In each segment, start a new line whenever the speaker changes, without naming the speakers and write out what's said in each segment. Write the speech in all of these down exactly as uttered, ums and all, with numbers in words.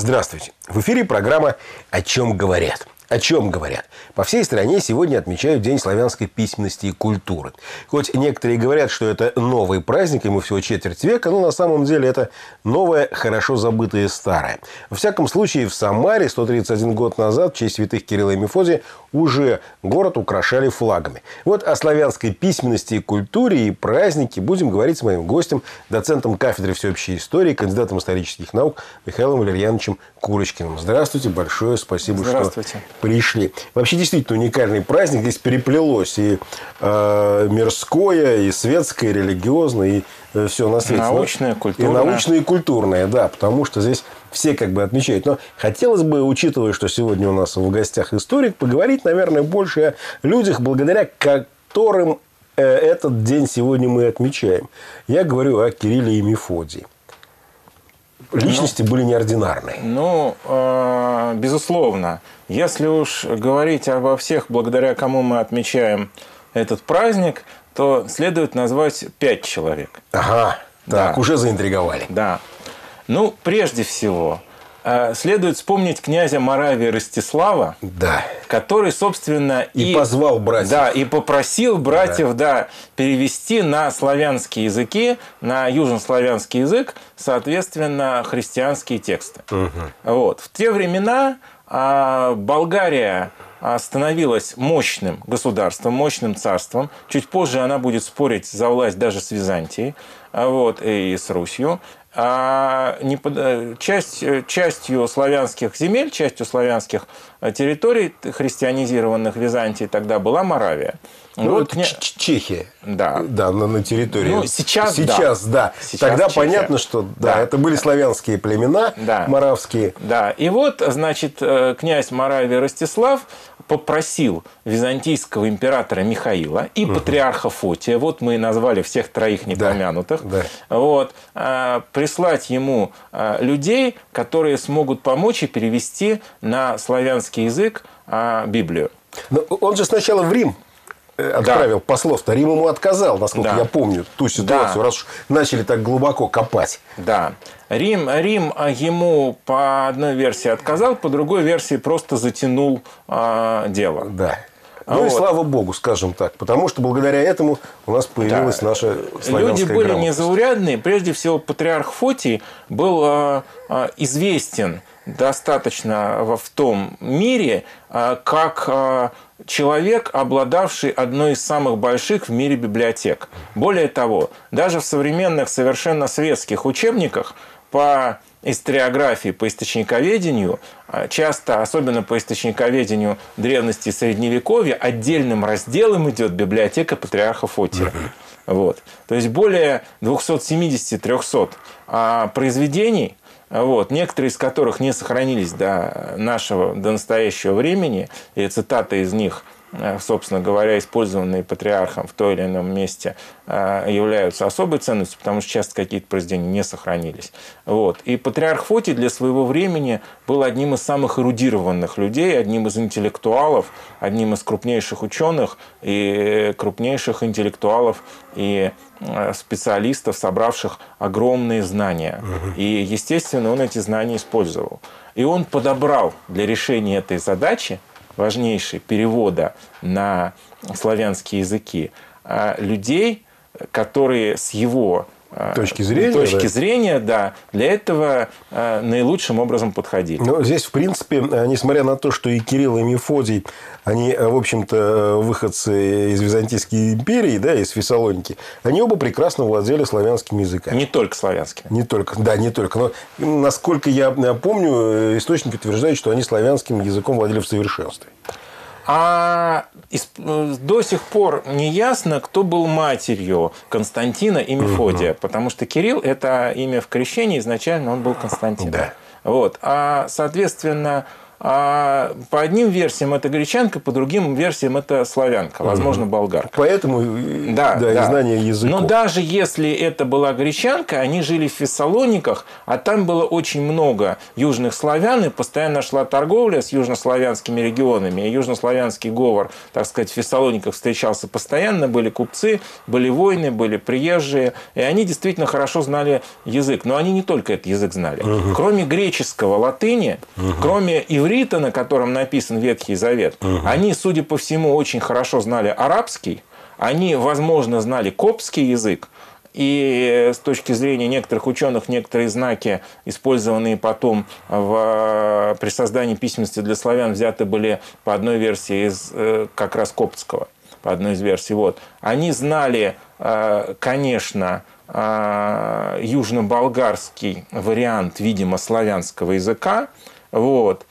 Здравствуйте. В эфире программа «О чем говорят». О чем говорят? По всей стране сегодня отмечают День славянской письменности и культуры. Хоть некоторые говорят, что это новый праздник, ему всего четверть века, но на самом деле это новое, хорошо забытое старое. Во всяком случае, в Самаре сто тридцать один год назад в честь святых Кирилла и Мефодия уже город украшали флагами. Вот о славянской письменности и культуре и празднике будем говорить с моим гостем, доцентом кафедры всеобщей истории, кандидатом исторических наук Михаилом Валерьяновичем Курочкиным. Здравствуйте, большое спасибо,
Здравствуйте.
что пришли. Вообще, действительно уникальный праздник. Здесь переплелось и э, мирское, и светское, и религиозное, и э, все на свете.
Научное, культурное.
И научное, и культурное, да. Потому что здесь все как бы отмечают. Но хотелось бы, учитывая, что сегодня у нас в гостях историк, поговорить, наверное, больше о людях, благодаря которым э, этот день сегодня мы отмечаем. Я говорю о Кирилле и Мефодии. Личности ну, были неординарные.
Ну, э, безусловно. Если уж говорить обо всех, благодаря кому мы отмечаем этот праздник, то следует назвать пять человек.
Ага, так, да. Уже заинтриговали.
Да. Ну, прежде всего, э, следует вспомнить князя Моравии Ростислава,
да.
который, собственно,
и, и позвал братьев.
Да, и попросил братьев да. Да, перевести на славянские языки, на южнославянский язык, соответственно, христианские тексты. Угу. Вот. В те времена а, Болгария становилась мощным государством, мощным царством. Чуть позже она будет спорить за власть даже с Византией, вот, и с Русью. А не под... часть, частью славянских земель, частью славянских территорий, христианизированных Византией, тогда была Моравия.
Ну, вот кня... Чехия.
Да.
Да, на, на территории.
Ну, сейчас,
сейчас да. да. Сейчас тогда Чехия. Понятно, что да, да. это были славянские племена, да. моравские.
Да. И вот, значит, князь Моравии Ростислав попросил византийского императора Михаила и угу. патриарха Фотия, вот мы и назвали всех троих непомянутых, да. Да. Вот, прислать ему людей, которые смогут помочь и перевести на славянский язык Библию.
Но он же сначала в Рим отправил да. послов-то. Рим ему отказал, насколько да. я помню, ту ситуацию, да. раз уж начали так глубоко копать.
Да. Рим, Рим ему по одной версии отказал, по другой версии просто затянул э, дело.
Да. Ну вот. И слава богу, скажем так. Потому что благодаря этому у нас появилась да. наша славянская
Люди были
грамотность.
Незаурядные. Прежде всего, патриарх Фотий был э, э, известен достаточно в том мире, э, как э, человек, обладавший одной из самых больших в мире библиотек. Более того, даже в современных совершенно светских учебниках по историографии, по источниковедению, часто, особенно по источниковедению древности и средневековья, отдельным разделом идет библиотека патриарха Фотия. Вот. То есть более двухсот семидесяти — трёхсот произведений, вот, некоторые из которых не сохранились до нашего, до настоящего времени, и цитаты из них, собственно говоря, использованные патриархом в том или ином месте, являются особой ценностью, потому что часто какие-то произведения не сохранились. Вот. И патриарх Фотий для своего времени был одним из самых эрудированных людей, одним из интеллектуалов, одним из крупнейших ученых и крупнейших интеллектуалов и специалистов, собравших огромные знания. Угу. И, естественно, он эти знания использовал. И он подобрал для решения этой задачи, важнейшей, перевода на славянские языки, людей, которые с его
точки зрения,
точки
да.
зрения, да, для этого наилучшим образом подходили.
Но здесь, в принципе, несмотря на то, что и Кирилл, и Мефодий, они, в общем-то, выходцы из Византийской империи, да, из Фессалоники, они оба прекрасно владели славянскими языками.
Не только славянскими.
Не только, да, не только. Но, насколько я помню, источники утверждают, что они славянским языком владели в совершенстве.
А до сих пор не ясно, кто был матерью Константина и Мефодия, угу. потому что Кирилл – это имя в крещении, изначально он был Константин.
Да.
Вот. А, соответственно, а, по одним версиям это гречанка, по другим версиям это славянка, возможно, болгарка.
Поэтому
да,
да,
да.
и знание языков.
Но даже если это была гречанка, они жили в Фессалониках, а там было очень много южных славян, и постоянно шла торговля с южнославянскими регионами. И южнославянский говор, так сказать, в Фессалониках встречался постоянно, были купцы, были воины, были приезжие, и они действительно хорошо знали язык. Но они не только этот язык знали. Угу. Кроме греческого, латыни, угу. кроме иврита, на котором написан Ветхий Завет, угу. они, судя по всему, очень хорошо знали арабский, они, возможно, знали коптский язык. И с точки зрения некоторых ученых, некоторые знаки, использованные потом в, при создании письменности для славян, взяты были по одной версии из как раз коптского, по одной из версий. Вот. Они знали, конечно, южно-болгарский вариант, видимо, славянского языка. Вот.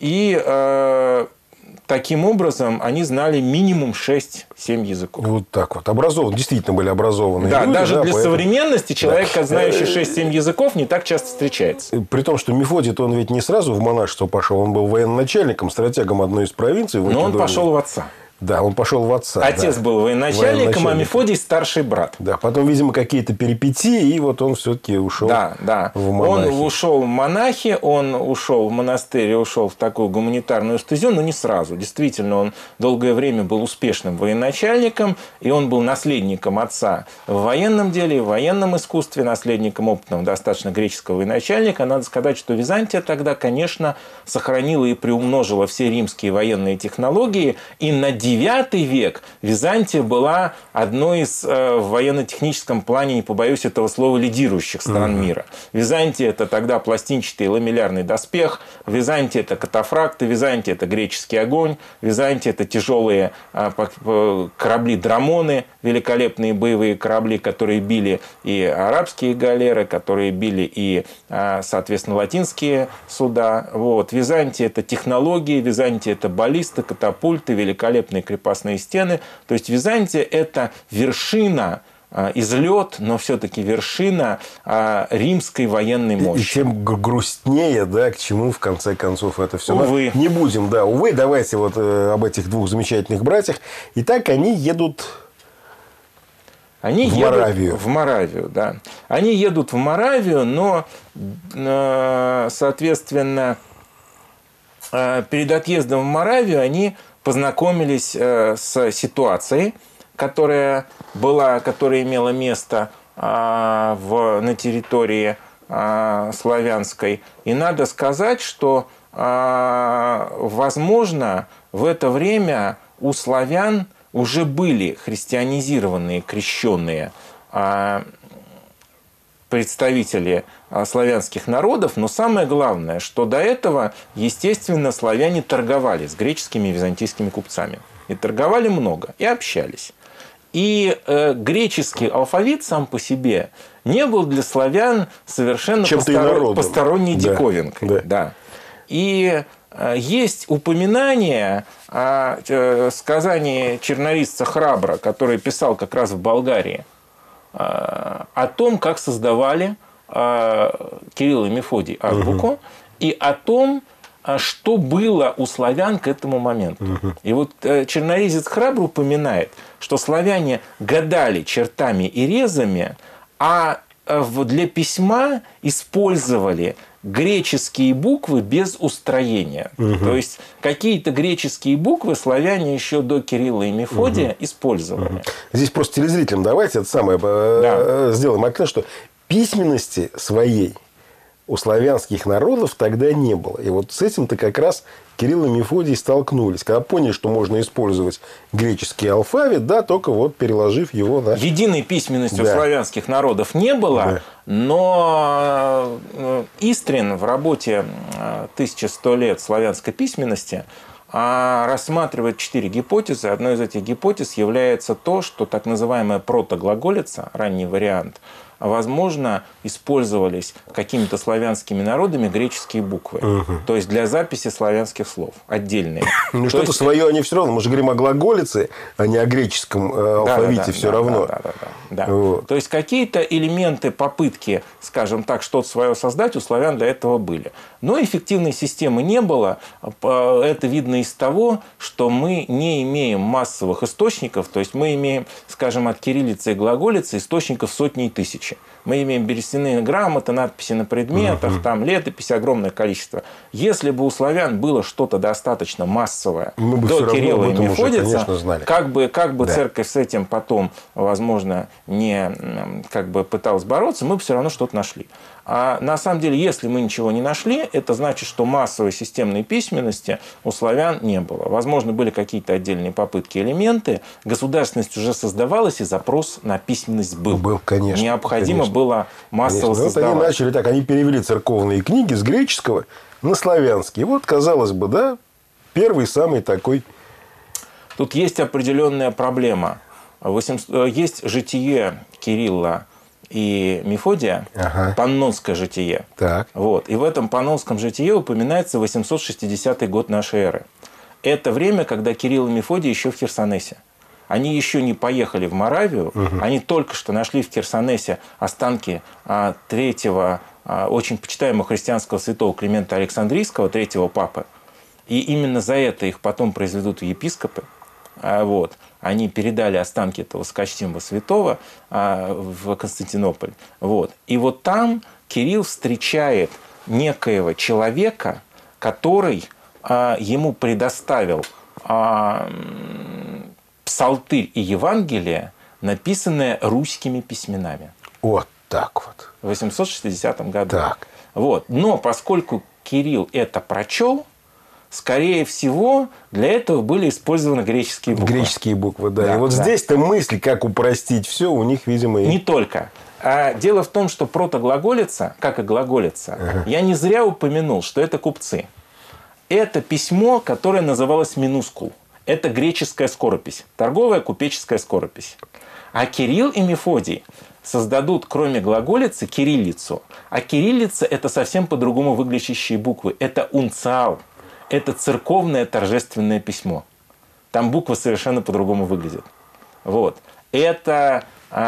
И таким образом, они знали минимум шесть-семь языков.
Вот так вот. Образованы, действительно были образованные
да,
люди.
Даже
да,
для
поэтому...
современности человек, да. знающий шесть-семь языков, не так часто встречается.
При том, что Мефодий-то он ведь не сразу в монашество пошел. Он был военачальником, стратегом одной из провинций.
Но он пошел в отца.
Да, он пошел в отца.
Отец
да.
был военачальником, а Мефодий старший брат.
Да, потом, видимо, какие-то перипетии, и вот он все-таки ушел
да, да.
в монахи.
Он ушел в монахи, он ушел в монастырь, ушел в такую гуманитарную стезю, но не сразу. Действительно, он долгое время был успешным военачальником, и он был наследником отца в военном деле, в военном искусстве, наследником опытного достаточно греческого военачальника. Надо сказать, что Византия тогда, конечно, сохранила и приумножила все римские военные технологии, и на девятый век Византия была одной из э, в военно-техническом плане, не побоюсь этого слова, лидирующих стран mm-hmm. мира. Византия – это тогда пластинчатый ламеллярный доспех, Византия – это катафракты, Византия – это греческий огонь, Византия – это тяжелые э, корабли-драмоны, великолепные боевые корабли, которые били и арабские галеры, которые били и, э, соответственно, латинские суда. Вот. Византия – это технологии, Византия – это баллисты, катапульты, великолепные крепостные стены. То есть Византия – это вершина, излет, но все-таки вершина римской военной мощи.
И, и тем грустнее, да, к чему в конце концов это все.
Увы.
Но не будем, да, увы. Давайте вот э, об этих двух замечательных братьях. Итак, они едут
они
в
едут
Моравию.
В Моравию, да. Они едут в Моравию, но, соответственно, перед отъездом в Моравию они познакомились с ситуацией, которая была, которая имела место в, на территории славянской. И надо сказать, что, возможно, в это время у славян уже были христианизированные, крещенные представители славянских народов, но самое главное, что до этого, естественно, славяне торговали с греческими и византийскими купцами. И торговали много, и общались. И э, греческий алфавит сам по себе не был для славян совершенно постор... посторонней да. диковинкой. Да. Да. И э, есть упоминание о э, сказании чернорисца Храбра, который писал как раз в Болгарии, э, о том, как создавали э, Кирилл и Мефодий азбуку, угу. и о том, что было у славян к этому моменту. Угу. И вот э, черноризец Храбр упоминает, что славяне гадали чертами и резами, а э, для письма использовали греческие буквы без устроения. Угу. То есть какие-то греческие буквы славяне еще до Кирилла и Мефодия угу. использовали.
Угу. Здесь просто телезрителям давайте это самое да. сделаем акцент, что письменности своей у славянских народов тогда не было. И вот с этим-то как раз Кирилл и Мефодий столкнулись. Когда поняли, что можно использовать греческий алфавит, да, только вот переложив его на...
Единой письменности да. у славянских народов не было, да. но Истрин в работе «тысяча сто лет славянской письменности» рассматривает четыре гипотезы. Одной из этих гипотез является то, что так называемая протоглаголица, ранний вариант, возможно, использовались какими-то славянскими народами греческие буквы. Угу. То есть для записи славянских слов отдельные.
Ну, что-то есть... свое они все равно. Мы же говорим о глаголице, а не о греческом алфавите, да, да, все
да,
равно.
Да, да, да, да. Вот. То есть какие-то элементы попытки, скажем так, что-то свое создать у славян для этого были. Но эффективной системы не было. Это видно из того, что мы не имеем массовых источников. То есть мы имеем, скажем, от кириллицы и глаголицы источников сотни и тысячи. Мы имеем берестяные грамоты, надписи на предметах, угу. там летописи, огромное количество. Если бы у славян было что-то достаточно массовое до Кирилла и Мефодия, как бы, как бы да. церковь с этим потом, возможно, не как бы пыталась бороться, мы бы все равно что-то нашли. А на самом деле, если мы ничего не нашли, это значит, что массовой системной письменности у славян не было. Возможно, были какие-то отдельные попытки, элементы. Государственность уже создавалась, и запрос на письменность был.
Был, конечно.
Необходимо конечно. было массово конечно. создавать.
Вот они начали так, они перевели церковные книги с греческого на славянский. Вот, казалось бы, да, первый самый такой...
Тут есть определенная проблема. Есть житие Кирилла и Мефодия, ага. паннонское житие.
Так.
Вот. И в этом паннонском житие упоминается восемьсот шестидесятый год нашей эры. Это время, когда Кирилл и Мефодий еще в Херсонесе. Они еще не поехали в Моравию, угу. они только что нашли в Херсонесе останки а, третьего, а, очень почитаемого христианского святого Климента Александрийского, третьего папы. И именно за это их потом произведут в епископы. А, вот. Они передали останки этого высокочтимого святого а, в Константинополь. Вот. И вот там Кирилл встречает некоего человека, который а, ему предоставил а, псалтырь и Евангелие, написанное русскими письменами.
Вот так вот.
В восемьсот шестидесятом году.
Так.
Вот. Но поскольку Кирилл это прочел, скорее всего, для этого были использованы греческие буквы.
Греческие буквы, да.
да
и вот
да.
здесь-то мысль, как упростить все, у них, видимо, и...
Не только. А дело в том, что протоглаголица, как и глаголица, ага. я не зря упомянул, что это купцы. Это письмо, которое называлось минускул. Это греческая скоропись, торговая купеческая скоропись. А Кирилл и Мефодий создадут, кроме глаголицы, кириллицу. А кириллица – это совсем по-другому выглядящие буквы. Это унциал. Это церковное торжественное письмо. Там буквы совершенно по-другому выглядят. Вот. Это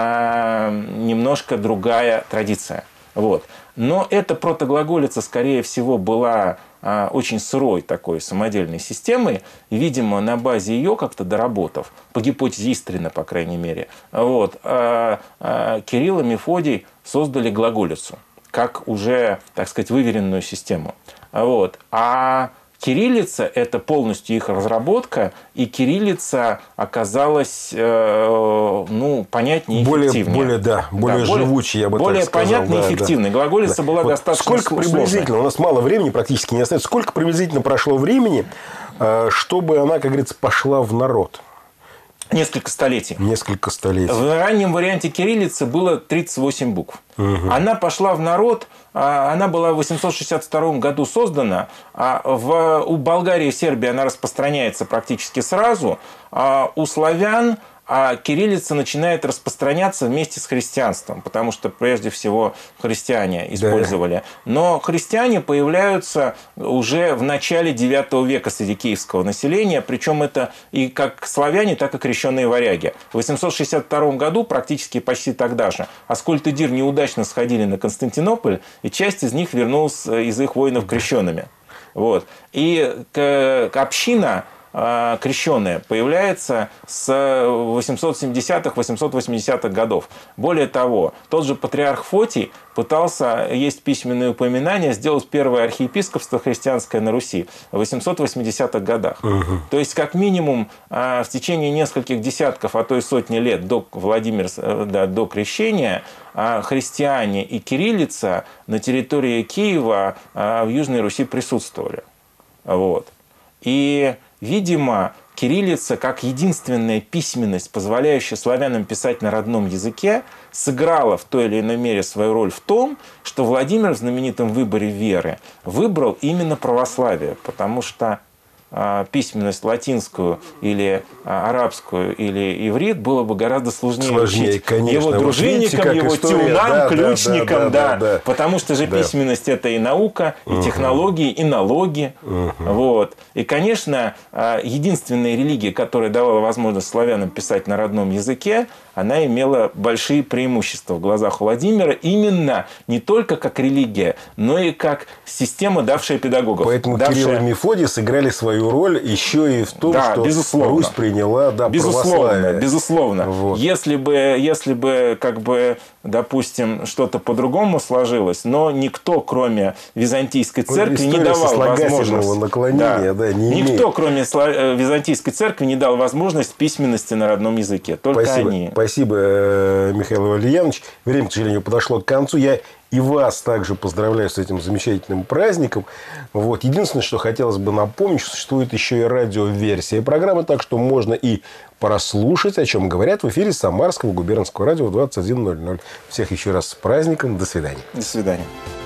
а, немножко другая традиция. Вот. Но эта протоглаголица, скорее всего, была а, очень сырой такой самодельной системой. И, видимо, на базе ее как-то доработав, по гипотезе Истрина, по крайней мере, вот, а, а, Кирилл и Мефодий создали глаголицу как уже, так сказать, выверенную систему. Вот. А кириллица – это полностью их разработка, и кириллица оказалась, э, ну, понятнее и
более,
эффективнее.
Более, да, более да, живучей, я бы
более
так сказал.
Более понятной и
да,
эффективной.
Да.
Глаголица да. была
вот
достаточно
сколько
сложной.
Приблизительно, у нас мало времени, практически не остается, сколько приблизительно прошло времени, чтобы она, как говорится, пошла в народ?
Несколько столетий.
Несколько столетий.
В раннем варианте кириллицы было тридцать восемь букв. Угу. Она пошла в народ, она была в восемьсот шестьдесят втором году создана. В, у Болгарии и Сербии она распространяется практически сразу. А у славян а кириллица начинает распространяться вместе с христианством, потому что прежде всего христиане использовали. Да. Но христиане появляются уже в начале девятого века среди киевского населения, причем это и как славяне, так и крещенные варяги. В восемьсот шестьдесят втором году, практически почти тогда же, Аскольд и Дир неудачно сходили на Константинополь, и часть из них вернулась из их воинов крещенными. Вот. И община крещеная появляется с восемьсот семидесятых - восемьсот восьмидесятых годов. Более того, тот же патриарх Фотий пытался, есть письменные упоминания, сделать первое архиепископство христианское на Руси в восемьсот восьмидесятых годах. Угу. То есть, как минимум, в течение нескольких десятков, а то и сотни лет до Владимира, да, до крещения, христиане и кириллица на территории Киева в Южной Руси присутствовали. Вот. И видимо, кириллица, как единственная письменность, позволяющая славянам писать на родном языке, сыграла в той или иной мере свою роль в том, что Владимир в знаменитом выборе веры выбрал именно православие, потому что письменность латинскую или арабскую или иврит, было бы гораздо сложнее,
сложнее
учить
конечно.
его дружинникам, его тюнам,
да,
ключникам, да, да, да, да, да. Потому что же
да.
письменность – это и наука, и угу. технологии, и налоги. Угу. Вот. И, конечно, единственная религия, которая давала возможность славянам писать на родном языке, она имела большие преимущества в глазах Владимира именно не только как религия, но и как система, давшая педагогов.
Поэтому
давшая...
Кирилл и Мефодий сыграли свою роль еще и в том,
да,
что
безусловно.
Русь приняла да,
безусловно,
православие.
Безусловно. Вот. Если бы, если бы, как бы, допустим, что-то по-другому сложилось, но никто, кроме Византийской церкви,
вот
не давал возможность...
наклонения, да. Да, не
никто,
имеет.
кроме Византийской церкви, не дал возможность письменности на родном языке. Только
Спасибо.
они.
Спасибо, Михаил Валерьянович. Время, к сожалению, подошло к концу. Я и вас также поздравляю с этим замечательным праздником. Вот. Единственное, что хотелось бы напомнить, что существует еще и радиоверсия программы, так что можно и прослушать, о чем говорят в эфире Самарского губернского радио в двадцать один ноль ноль. Всех еще раз с праздником. До свидания.
До свидания.